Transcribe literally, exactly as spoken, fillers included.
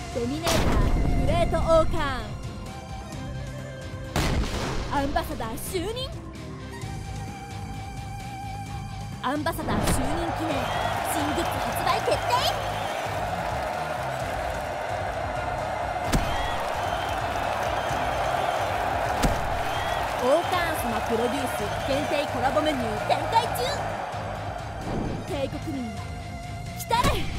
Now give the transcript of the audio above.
ドミネーターグレートオーカーン。アンバサダー就任。アンバサダー就任記念新グッズ発売決定。オーカーン様プロデュース限定コラボメニュー展開中。帝国民来たれ。